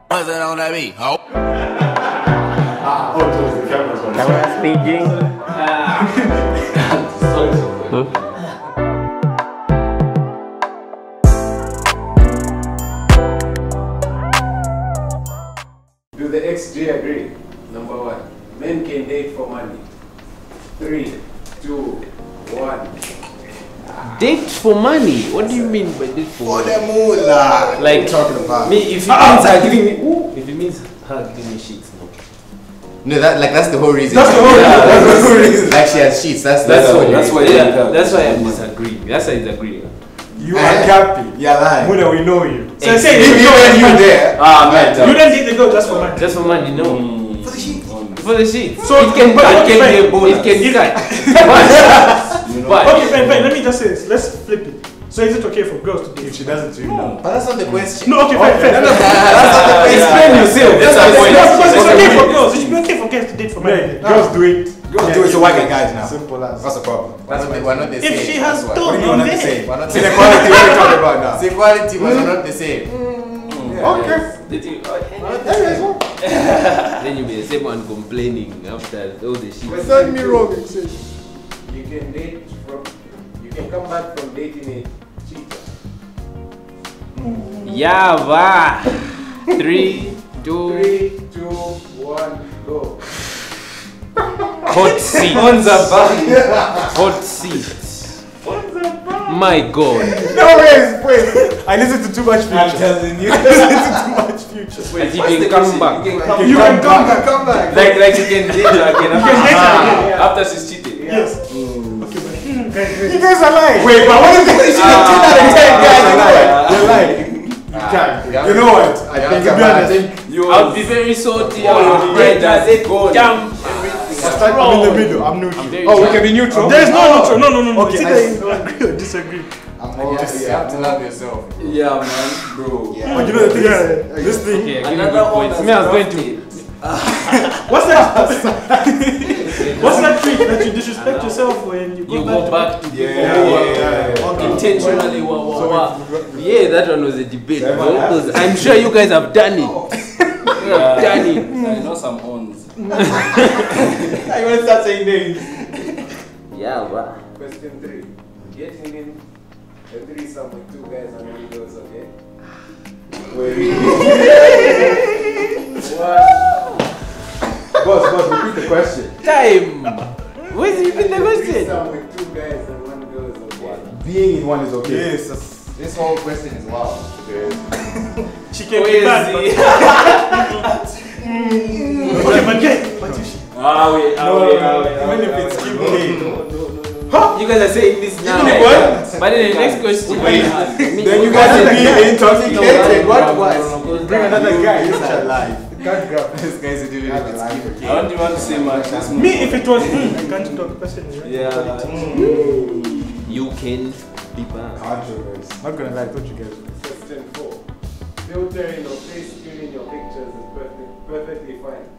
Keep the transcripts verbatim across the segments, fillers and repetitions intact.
What's it on that beat? Oh. Ah, oh, so the camera's on. Camera speaking. Huh? Do the X G agree? Number one, men can date for money. Three, two, one. Date for money? What do you mean by date for For money? the moolah. Like what talking about? Me, if it means her giving me, if it means her giving me sheets, no. No, that like that's the whole reason. That's the whole reason. That's the whole reason. Like she has sheets. That's that's, That's what. why. That's why. Yeah. Yeah, that's why I'm disagreeing. That's why I'm disagreeing. You are happy. Yeah, lying. Muna, we know you. So I say you when you there. Ah, man. You don't need to go just for money. Just for money, no. Mm. For the sheets. For the sheets. So it can but cut. It okay, can fine. be a bonus. It can cut. But Okay, fine, fine. Let me just say this. Let's flip it. So is it okay for girls to date? If she doesn't to you, no. But that's not the question. No, okay, fine, fine. No, no, that's not the question. explain yourself. That's That's the the point. No, because it's okay for Okay. girls. It should be okay for girls to date for money. Yeah, girls do it. Girls do it, so why can't guys now? Simple as. What's the problem? We're not the, we're not the same. If she has that's why. told What do you you want on to there. say? We're not See the the quality what we're talking about now. same quality, but we're not the same. Yeah. Okay. Then you'll be the same one complaining after all the shit. Tell me wrong. It says. You can date from. You can come back from dating a cheater. Yava. Three, two, Three, two, one, go. hot seat. Hot seat. My God. No, wait, wait. I listen to too much future. I'm telling you. I listen to too much future. As you can come back. You can come back. Come back. Like, like you can date her again after, can date her again, ah, after she's cheated. Yes. Okay, but You guys are lying. Wait, but what is the issue? Ah. ten out of ten guys. You know what? Ah. You're lying. You can't. You know what? I think to I'm be I honest, think You I'll be very salty. Oh, I'll be yeah, that that's go jump. I start I'm in the middle. I'm neutral. very Oh, we shy. can be neutral. there is no neutral. No, no, no, no. Okay, It's I either see. you agree or disagree. I'm Yeah, all you have to love yourself. Yeah, man, bro. Yeah. But you know the thing Yeah, is, this thing. Okay, give me Another good one points. that's Me, I was going to. drafted. What's that? What's that trick that you disrespect yourself when you go You back? go back to Yeah, people yeah, who are yeah, yeah. Okay. intentionally. Wah, wah, So wah. we- Yeah, that one was a debate. Seven Bro, because I'm sure you guys have done it. You have done it. I know some ons. I want to start saying names. Yeah, wow. Question three. Getting in a threesome with two guys and one girls, okay? One. Boss, boss, repeat the question. Time. Where's you been the question? Threesome with two guys and one girls, okay? Being in one is okay. Yes. This whole question is wild. She can be bad, but okay, but get. But you should. Ah, wait, ah, No, wait, no, ah, no, wait, ah, even wait, if ah, it's wait. give You guys are saying this now. Even if what? But then the next question. Wait, Me- then you guys will be intoxicated. No, What no, no, was? no, no, no, Bring no, another no, guy. no, It's no. not alive. You can't grab. This guy's a doing it. It's Alive. I don't want to say much. Let's move Me, on. if it was me, I can't talk personally, right? Yeah. You can be bad. Controversy. Not gonna lie, I thought you guys would. Question four. Filtering or face tuning your pictures is perfect, perfectly fine.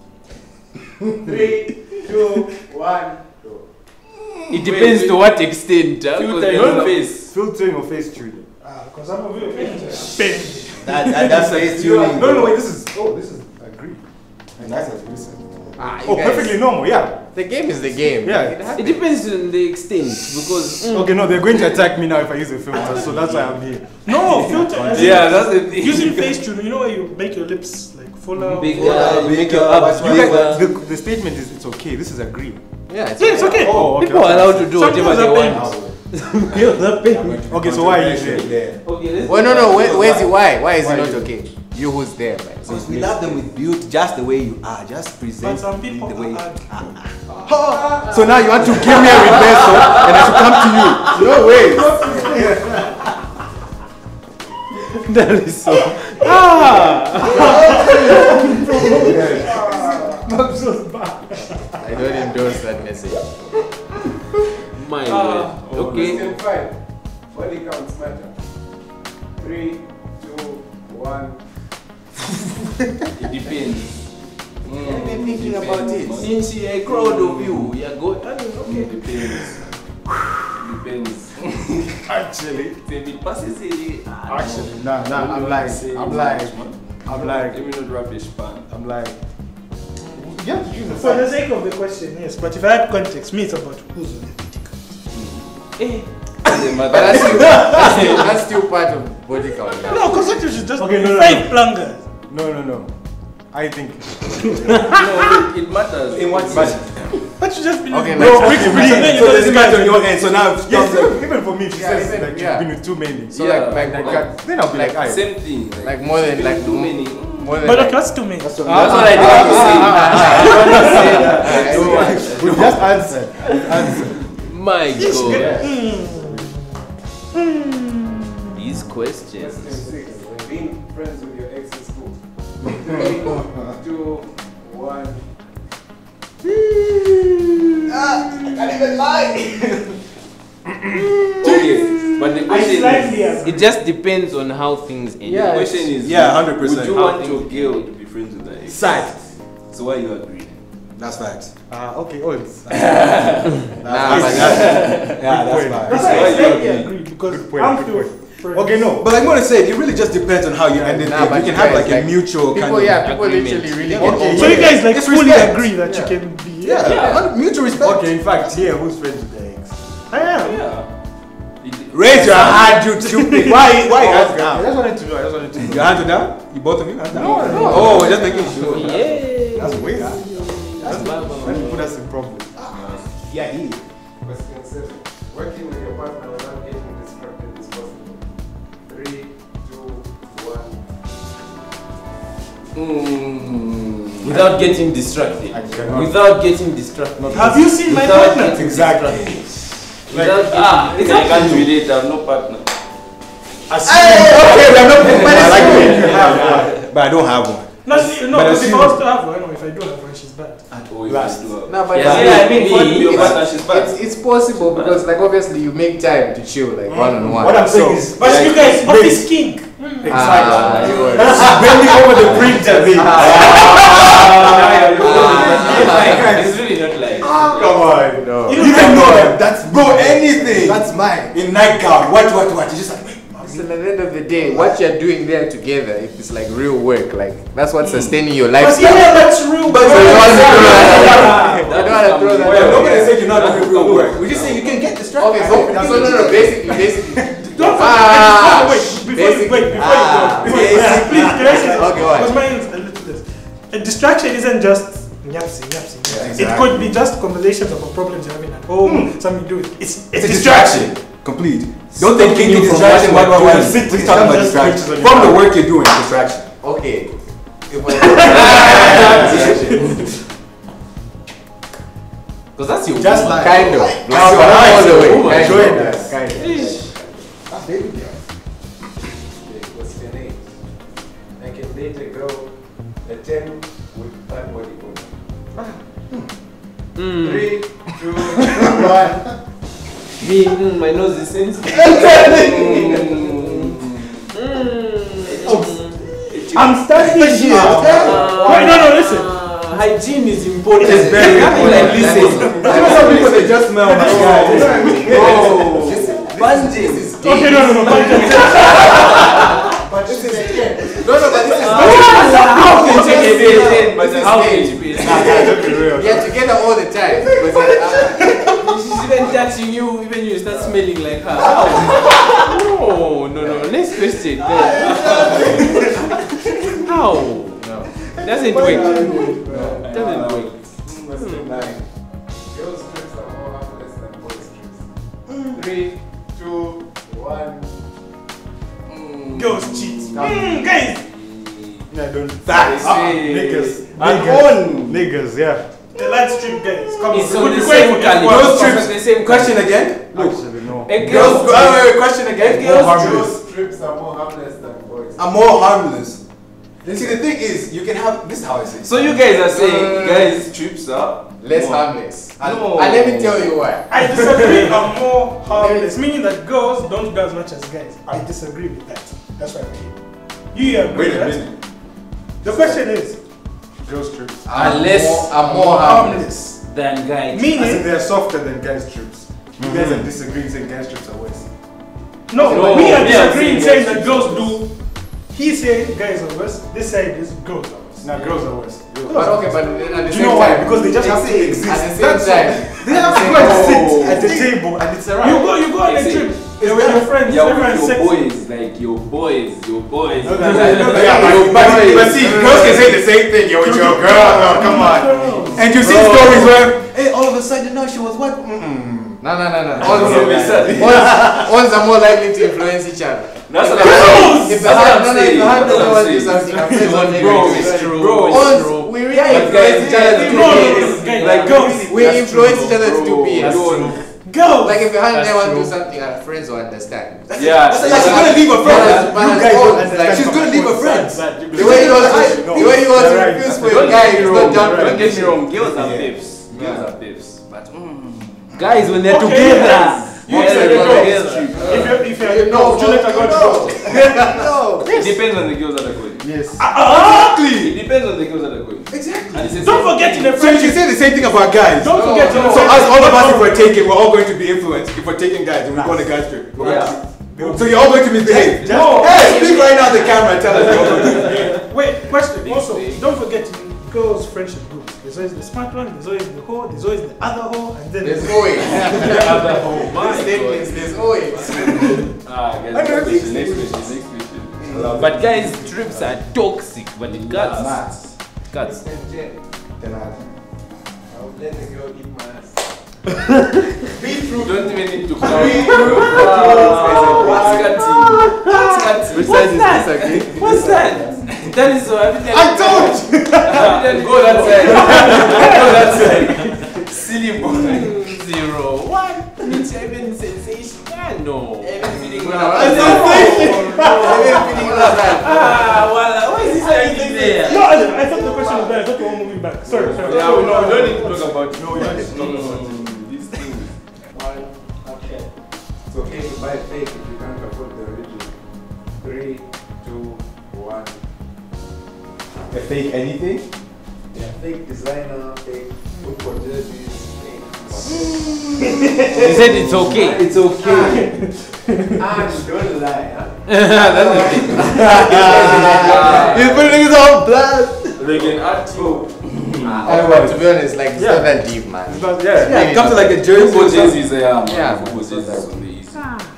Three, two, one, go. It depends to what extent. Huh? Filter Because your there's- face. Filtering or face tuning? Because I'm a real pain. That, that, that's face tuning. No, no, wait, this is. Oh, this is agreed. And that's as recent. Ah, you Oh, guys- perfectly normal, yeah. The game is the game. Yeah. It It happens. depends on the extent because. mm, Okay, no, they're going to attack me now if I use a filter, so that's why I'm here. No, filter. as in Yeah, that's the thing. Using face tune, you know where you make your lips like fuller. Big, fuller. uh, you make your uh, abs You bigger. guys, the, the statement is it's okay. This is agreed. Yeah, it's, Yeah, it's okay. Oh, okay. People are allowed to do Some whatever girls they are want. Girls are paying. Okay, so why are you there? Okay, let's Well, no, no. Where, where's it? Why? Why is it not okay? You who's there, man? Because we love them with beauty, just the way you are, just present But some people the way. are. So now you want to give me a reversal and I should come to you? No way. That is so. Ah! I'm so bad. I don't endorse that message. My Ah, word. Okay. Question five. Body counts matter. Three, two, one. It depends. I've been thinking about it. You see a crowd of you, you're going. I mean, okay. Depends. Depends. Actually, If it passes it, ah, no. actually, nah, nah, I'm lying. I'm lying. I'm like, Let me not rubbish pan. I'm like, you have to use the For the facts. sake of the question, yes. But if I had context, me it's about who's on the booty count. Eh. But that's still, that's still, that's still part of body count. No, because you should just Okay, no, no, five no. plungers. No, no, no. I think. No, it matters. In what But- sense? But you just believe. Okay, no, like- bricks, Okay, bricks, and then you so go there's to a the match guy. on your end, so now Yes, yes, even, even for me, if she Yeah, says even- like yeah. you've been with too many. So Yeah, like, like, like- like, Then I'll be like, like, aye. Same thing. like more than like too many. more than But like, okay, what's too many? That's what I did want to say. I don't want to say that. We just answered. Answered. My God. Mm. These questions. Question six. Being friends with your ex in school. Three, two, one. Okay, but the I question slightly is, agree. It just depends on how things end. the question is, Yeah, one hundred percent. would you How want things- your girl to be friends with her ex? Side. So why you agree? That's facts. Ah, okay, oh, it's. nah, but Yeah, that's That's facts. why I Why slightly you agree because Good point, I'm good still. point. friends. Okay, no, but like Mona said, it really just depends on how you ended Nah, it. but You can you have guys, like a like, mutual people, kind of. yeah, people agreement. literally really Yeah, get okay, So over you it. guys like It's fully respect. agree that Yeah. you can be. Yeah, yeah. mutual respect. Okay, in fact, here, who's friends with the ex? I am. Yeah. Raise your hand, you stupid. Why? Why? Oh, hands I down? just wanted to know. I just wanted to know. Your hands are down? You both of you hands down? No, no. Oh, we're just making sure. Yeah. That's weird. That's when you put us in problem. Yeah, he. Question seven. Working with your partner without getting distracted is possible. Three, two, one. Mm. Without getting distracted. I cannot. Without getting distracted. Have you seen my Without partner? getting Exactly. distracted. Without getting Ah, I distracted. can't relate. I have no partner. Okay, we are not. But I like it. You have one, but I don't have one. No, see, no, But because if assume- I was to have one, or if I do have one, she's bad. Oh, if Last. you do have- No, but Yeah, see, yeah, like, I mean, What me, your it's- partner, she's bad. It's, it's possible because like obviously you make time to chill like one on one. What I'm saying So- is, But like, you guys, wait. office king. Ah, you were- bending over the printer, baby. It's really not like. Come on. No. You You can know that. That's bro. Anything. That's mine. In nightgown. What? What? What? You just like. Listen, at the end of the day, what you're doing there together, if it's like real work, like that's what's sustaining your But lifestyle. yeah, that's real. But So you bro. want to throw that? You don't want to throw that. Well, out nobody there. said you're not doing real work. We just say you can get distracted. Okay, so, so no, no, basically, basically. Don't Ah, forget. Wait, before you basic- wait, before ah, you go, before you basic- go, please, can I say this? Okay, what? Because mine is a little this. A distraction isn't just nyapsy, nyapsy. nyapsy. It exactly. could be just conversations about problems you're having at home, something to do with. It's It's a a distraction. distraction. Complete. Don't think Stopping it's you from distraction. What? what What? you're What? doing. We're talking about Just distraction. pictures on your From the phone. work you're doing, distraction. Okay. If I- Because that's your Just woman. like- kind of. Like, Like, so all nice. the way. Oh my Kind of. goodness. Kind of. Okay, question eight. I can date a girl, a ten with bad body odor. Mm. Three, two, one. Me, mm, my nose is sensitive. I'm standing here. Uh, Wait, no, no, listen. uh, hygiene is important. It's very You can't be like, important. listen. You know some people they just smell like guys. Oh, This is Okay, no, no, no. But But this is no, no, but this is how can you take a ten, but This is how stage. can you be? You're together all the time. Because, uh, She's even touching you, even you start smelling like her. How? No, no, no. Next question. How? No. Doesn't work. Doesn't work. Question nine. Girls' trips are more harmless than boys' trips. Three, two, one. girls cheat. Mm, guys, Yeah, don't. Facts. They Ah, say- niggas. And Niggas. Niggas. Yeah. the light strip guys. Come on, It's we on could the be same going for caliber. this one. Those trips. The same Question again. Actually, no. A Girls. girl's Wait, wait, wait, question again. Girls' More harmless. Girls' trips are more harmless than boys'. Are more harmless. See, the thing is, you can have. This is how I say. it. So you guys are saying Uh, guys' trips are less more- harmless. And, No. and let me tell you why. I disagree on more harmless, meaning that girls don't do as much as guys. I disagree with that. That's why I'm here. You agree Wait with a that? minute. The question is, Girls trips. Are less- more, are more harmless. than guys. I think meaning, they're softer than guys trips. You guys are disagreeing saying guys trips are worse. no, No, we are me, I'm disagreeing saying saying that guys girls do he said guys are worse. This side is girls are worse. Now girls are worse. Girls. But okay, but at the Do same you know why? time, Because they just have to exist. At the same That's time, all. They have to go and sit at the table and it's alright. You go, you go on a trip. You're with your friends. Yeah, everyone's with your sexy. boys, like your boys, your boys. Yeah, but, but, but see, girls can say the same thing. You're with your girl. No, come on. And you see stories where, hey, all of a sudden, no, she was what? Mm-mm. no, no, no, no. That's what we said. Ones, ones are more likely to influence each other. That's what I'm saying. If the That's what hand, I'm no, no, if saying. the hand That's doesn't what want to I'm do saying. something, I'm saying something. Bro, negative. it's true. Bro, it's Ones, true. we really But influence guys, each other to yeah, do no, it. no, no, Like girls, we that's influence true, each other to do bro. it. That's true. Girls. Like if your hand That's never want to do true. something, our friends will understand. Yeah. That's like she's gonna leave her friends. Balance- You balance guys don't odds, understand. like, She's gonna leave her friends. The way you want to, No, the way you want to you're right. refuse for Don't your get guy me is wrong. not Don't jumping. get me wrong. Girls are Yeah. babes. Girls Yeah. are babes. But mm, Guys, when they're Okay, together. yes. you Yes, guys I are know. together. If you're, if you're, You no, know, would you let a girl no. go? No. It depends on the girls that are going. Yes. Exactly. It depends on the girls that are going. Exactly. And it's the Don't same forget in thing. the So you friendship. say the same thing about guys. Don't No, forget in no. the So us, all of us, if we're friendship. taken, we're all going to be influenced. If we're taking guys, and we go on a guys trip. we're Yeah. gonna- So you're all going to misbehave. No. Hey, speak right now on the camera. Tell us. You're all going to Wait, question. Also, don't forget in girls' friendship group. There's always the smart one, there's always the hoe, there's always the other hoe, and then There's always. Oh my Statements, God. there's always. Ah, guys, I don't next question, think next question, next question. But guys, trips are toxic, but it cuts. Nuts. Cuts. Then I- I would let the girl eat my ass. You don't even need to count. Three, What's cutting? What's cutting? Which side is this again? What's that? That is so. I told you. Then go that side. Go that side. Silly boy. Zero. What? It's even sensational. No. Ah, well, why is this anything there? no, I, I thought the question was there. I thought we were moving back. Sorry, sorry. Yeah, we no, we don't need to talk about No, we don't need to talk about Mm, these things. One. Okay. It's okay to buy fake if you can't afford the original. Three, two, one. A fake anything? Yeah, fake designer, fake football jerseys, fake. He said it's okay. It's okay. Ah, don't lie, huh? That's the thing. He's putting his own blood. They can add you. Ah, but to be honest, like it's not that deep, man. Yeah, yeah, it comes to like a jersey. Football or something. jerseys, yeah. Yeah. Football jerseys on the east.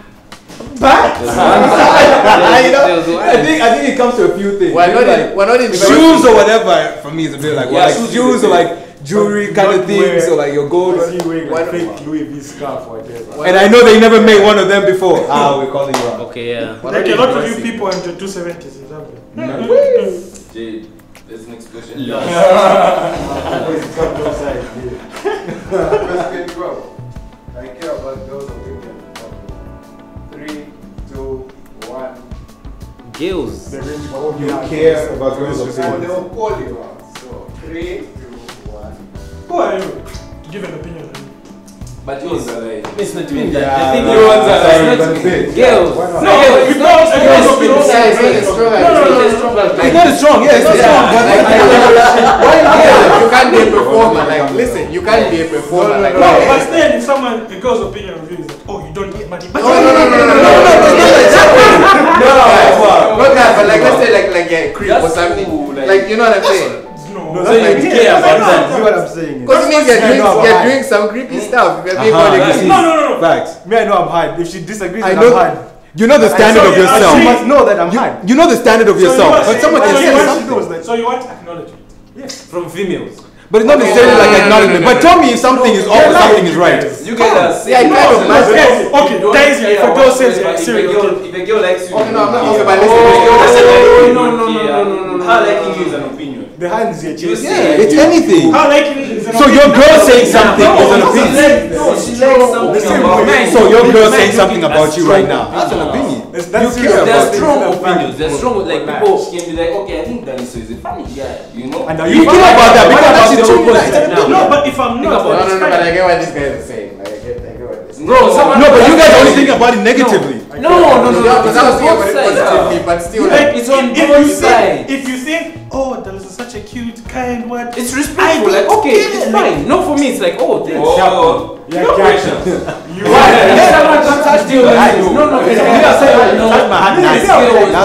But There's you know, there's one. I think I think it comes to a few things. We're Maybe not like in, we're not in shoes or whatever. For me, it's a bit like, Yeah, well, like shoes is shoes the or thing. like jewelry But kind you of don't things, wear- or like your gold. I see you wearing Why like not? fake Louis V scarf or whatever. And I know they never made one of them before. Ah, we're calling you out. Okay, yeah. we're Like not a lot of you endorsing. people enjoy two seventies in Zambia. Jade, there's an explosion. Always come outside. President Trump. I care about those opinions. Three, two, one. Girls. The range for all You have care is- about girls' is- So opinions. they'll call you out. So three, two, one. Who are you to give an opinion on me? But you ones are like. It's not even that. Yeah, I think no, you ones no, are sorry, like, but not big. girls. Why not? No, No, girls. you No, don't- girls. you don't- Girls. Yeah, it's not as strong as No, no, no, it's strong as It's like, not as strong, yeah, it's not yeah, strong, but like, like, why yeah, you can't be a performer. Like, listen, you can't be a performer. Like, No, why- but then if someone, a girl's opinion of you is that, oh, you don't get money. No, no, no, no, no, no, no, no, no, not that, but like, let's say, like, like, yeah, creep or That's something. cool, like- Like, you know what I'm saying? No, No, So that's you like, care about that's that. what I'm saying. Because it means you're I doing, know I'm you're high. doing some creepy stuff. You're being Uh-huh, called a that's creep. no, no, no, no. facts. Me, I know I'm high. If she disagrees, I then know, I'm high. you know the standard of I saw you- I yourself. see- She must know that I'm high. You know the standard of So you yourself, are but saying- someone so can you say want- something. So you want acknowledgement? From females. But it's not Okay, necessarily no, no, like no, no, acknowledgement. no, no, But no. tell me if something is off or something is right. You guys are Yeah, I saying- kind of No, must- okay, okay, You don't that is care if a girl about says it, you're but if a serial girl- killer. If a girl likes you, Okay, no, I'm not you okay, don't but care. listen, If a girl doesn't like you, you No, don't no, no, care. no, no, no, no. How liking you is an opinion. The hand is here. You Cheers. say- It's anything. How likely is an So your girl saying something is an No, she opinion. likes- no, she likes something same about way. you. So your girl Man, saying you something think about that's you strong right now. That's an opinion. opinion. That's- that's You serious. care There are about it. strong It's opinions. There are strong, like people. She can be like, okay, I think Daniso is a funny guy, you know? And now You you care about that What because about that's the true. opposite It's an now? opinion. No, but if I'm Think not, about No, then no, it's no, but I fine. get what this guy is saying. Like, I get, I get what this. Bro, someone. No, but you guys only think about it negatively. No, no, no, no. Yeah, because I was It's thinking on about it both sides. positively, but still, Like, like, It's on if both you sides. think, if you think, oh, that is such a cute, kind word. It's respectful. I Like, don't okay, care. it's fine. No, for me, it's like, oh, thanks. Oh, Yeah, no yeah. pressure. You Why? Someone don't touch the other. I do. No, no, You it's are saying, no. touch my hand, This that's girl it. is That's talking all.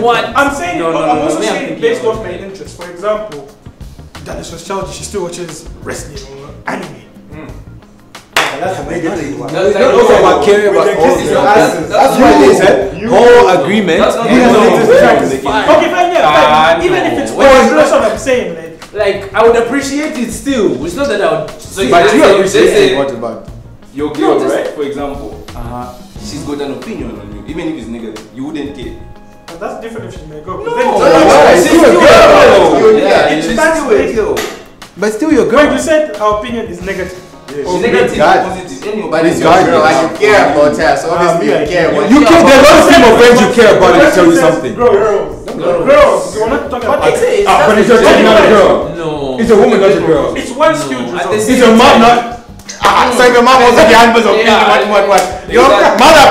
what? I'm saying, No, no, no, I'm no, also me, I'm saying thinking based about off my interest. For example, Dallas was childish, she still watches wrestling or anime. That's a negative one. That's It's not also about caring about With the all kids, the no, answers. that's- That's why they said whole agreement. That's not You the know, latest it's track. like- Okay, fine, yeah, Ah, fine. Even no. if it's Well, poised, that's what I'm saying. Like, Like, I would appreciate it still. It's not that I would. So But you They appreciate say- it. What about? Your No, girl, just- right? For example, Uh-huh. she's got an opinion on you, even if it's negative, you wouldn't care. but that's different if she may go. No, Then it's- no, no, no, She's still a still girl. a girl. Yeah, She's that's still a great. girl. But still, your Wait, girl. you said her opinion is negative. She's negative, God. positive, any But it's your God, girl, yeah. and you care about her, so obviously me, I you care. care. what You care. There's no team of friends you care about. They tell you Says something. Girls. Girls. Girls. We're not talking about It's a- Ah, but it's your It's chick, not a girl. No. It's a woman, not a girl. It's one skilled At result. the It's same your mom, time- not. Ah, so if your mom also the handles of Yeah. what, what, what? Your Exactly. mother.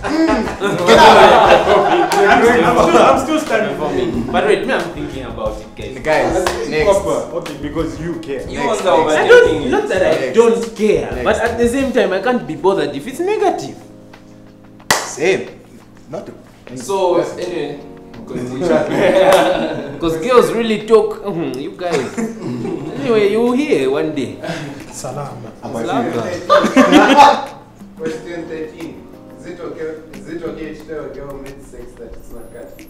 I'm still, I'm still, I'm still standing for me. But wait, me, I'm thinking about it, guys. Guys, next. Proper. Okay, because you care. You Next, wonder next. I what don't, you're not that I Next. don't care, Next. but at the same time, I can't be bothered if it's negative. Same. Not a. So, anyway, continue. Because girls really talk. mhm, you guys. Anyway, you will hear one day. Salam. Question thirteen. Is it okay? Is it okay to tell a girl mid-sex that it's not catchy?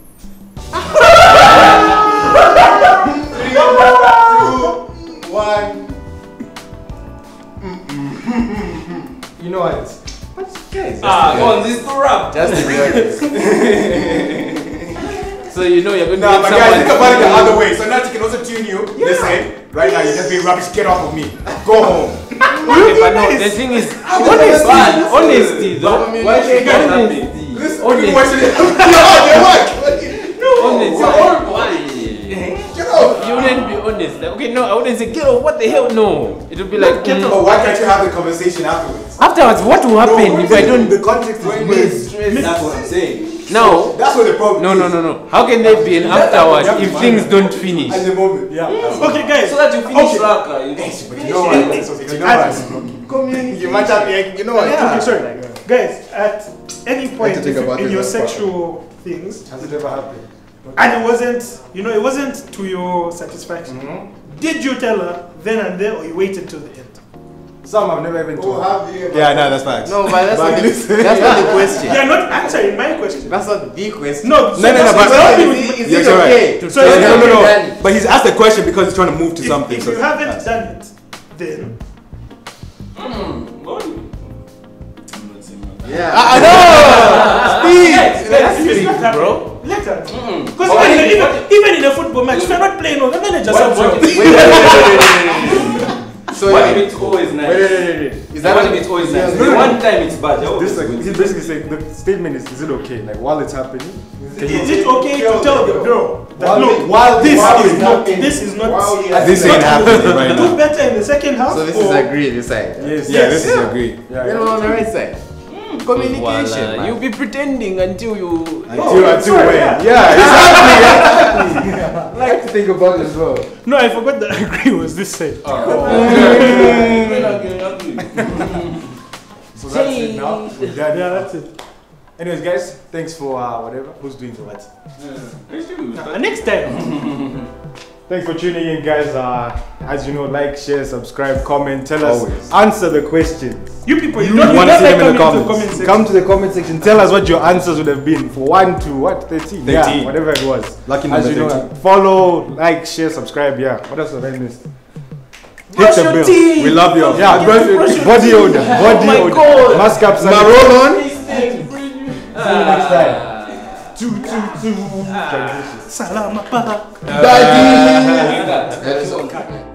Three, two, one. You know what? Ah, come on, this is the rap. Just to be honest. So you know you're going to Nah, get but guys, think about it the someone. other way. So now she can also tune you. Listen, right now you're just being rubbish. Get off of me. Go home. Okay, but no, the thing is, honesty, honesty, though. Why can't you Honesty. happy? Listen, Honesty. what you You're what? Honesty. Why? Get off. You wouldn't be honest. Like, okay, no, I wouldn't say get off. What the hell? No. It would be like Get mm. off. Why can't you have the conversation afterwards? afterwards. What will happen if I don't? The context is missed. That's what I'm saying. Now, That's what the problem no, is. no, no, no. How can there be an afterwards if things don't finish? At the moment. Yeah. Okay, guys. So that you finish Okay. track, uh, you know. But you know what? You know what? You might have to, you know what? Yeah. Okay, sorry. Guys, at any point to think if- about in this your last part. sexual things, Has it ever happened? and it wasn't, you know, it wasn't to your satisfaction, did you tell her then and there, or you waited till the end? Some have never even Who told. have you ever? Yeah, no, that's facts. No, but that's But not the, listen. that's not the question. You're not answering my question. That's not the question. No, so No, no, no, that's- but- so help me with Is my- it, is Yes, it you're right. okay? So No, if- no, no, no. Done. But he's asked the question because he's trying to move to If, something. if so- you haven't done it, then Yeah. I know. Speak. Let's speak, bro. bro. Let her. Mm. Because But even, what- even, what- even in a football match, if you're not playing, well, the manager What- subs what- you. Wait, wait, wait, wait, wait, wait, wait. So What wait, if wait, it's always nice? wait, wait, wait. Is What that if it's always nice? Yeah, The no, no. one time it's bad. you're This always like, good. he's basically saying the statement is: is it okay? Like while it's happening, can you Is it okay to tell the girl that While- look, while- this while is it's not, happening. this is not, While you it's This not ain't happening right do now. better in the second half? So this or- is agree, this side. Yes. Yeah, this is Yeah. agree. Yeah. You're on the right side. Communication, Voila. man. You'll be pretending until you. Until until sorry, when? yeah. Yeah. Exactly. I like to think about it as well. No, I forgot that agree was this side. So that's it now. We're done. Yeah, that's it. Anyways, guys, thanks for uh, whatever. Who's doing the what? Uh, next time. Thanks for tuning in, guys. Uh, as you know, like, share, subscribe, comment. Tell us, Always. answer the questions. You people, you, You don't, you want don't to see like them in the coming to comments. the comment section. Come to the comment section. Tell us what your answers would have been for one to what thirteen. Yeah, thirteen. whatever it was. Lucky As number you know, thirteen. follow, like, share, subscribe. Yeah. What else have I missed? Brush Hit the your bell. teeth. We love you. Yeah, brush your brush your body teeth. odor. Body my odor. God. Mask up. My roll on. See you next time. Two, two, two. Transition. Salama pa. Daddy. That's okay.